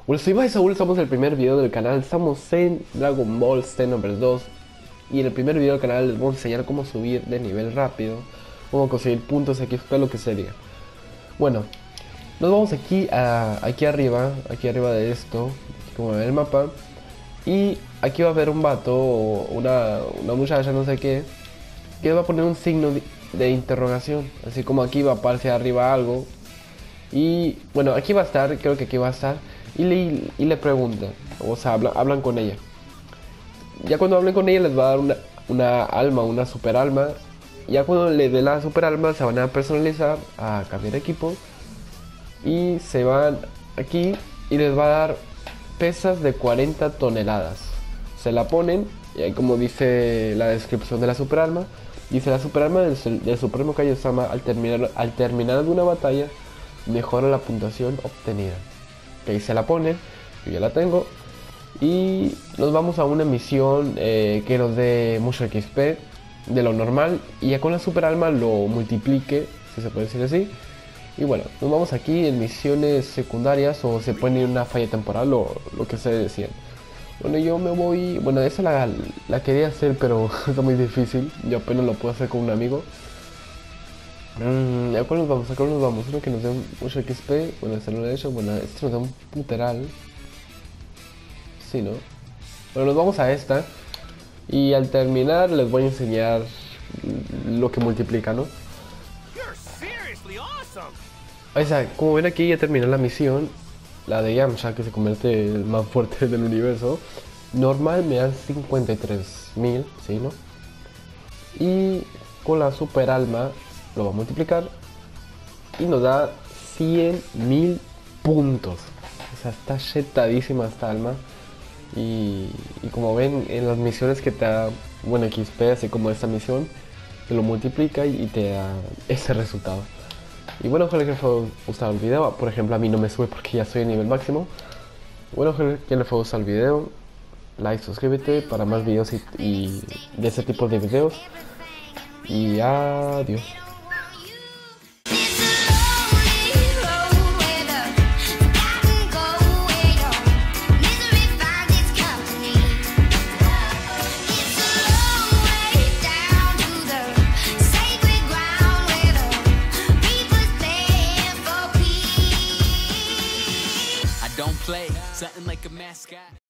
Bueno, soy Mai Saúl, estamos en el primer video del canal, estamos en Dragon Ball Xenoverse 2. Y en el primer video del canal les voy a enseñar cómo subir de nivel rápido, cómo conseguir puntos XP, lo que sería. Bueno, nos vamos aquí arriba de esto, como ven el mapa. Y aquí va a haber un vato o una muchacha, no sé qué, que va a poner un signo de interrogación. Así como aquí va a aparecer arriba algo. Y bueno, aquí va a estar, creo que aquí va a estar. Y le preguntan, o sea, hablan con ella. Ya cuando hablen con ella les va a dar una alma, una super alma. Ya cuando le dé la super alma se van a personalizar, a cambiar de equipo. Y se van aquí y les va a dar pesas de 40 toneladas. Se la ponen y ahí, como dice la descripción de la super alma, dice: la super alma del Supremo Kaiosama al terminar de una batalla mejora la puntuación obtenida. Que ahí se la ponen, yo ya la tengo. Y nos vamos a una misión que nos dé mucho XP de lo normal, y ya con la super alma lo multiplique, si se puede decir así. Y bueno, nos vamos aquí en misiones secundarias, o se puede ir una falla temporal o lo que se decía. Bueno, yo me voy, bueno, esa la quería hacer, pero está muy difícil. Yo apenas lo puedo hacer con un amigo. ¿A cuál nos vamos? ¿A cuál nos vamos? Uno que nos dé mucho XP. Bueno, este no lo he hecho. Bueno, este nos da un puteral. Sí, ¿no? Bueno, nos vamos a esta. Y al terminar les voy a enseñar lo que multiplica, ¿no? O sea, como ven aquí ya terminó la misión. La de Yamcha, que se convierte en el más fuerte del universo. Normal me dan 53.000, ¿sí, no? Y con la super alma lo va a multiplicar y nos da 100.000 puntos. O sea, está chetadísima esta alma. Y como ven en las misiones que te da, bueno, XP, así como esta misión, te lo multiplica y te da ese resultado. Y bueno, ojalá que les haya gustado el video. Por ejemplo, a mí no me sube porque ya estoy en nivel máximo. Bueno, ojalá que les haya gustado el video. Like, suscríbete para más videos y de ese tipo de videos. Y adiós. Don't play something like a mascot.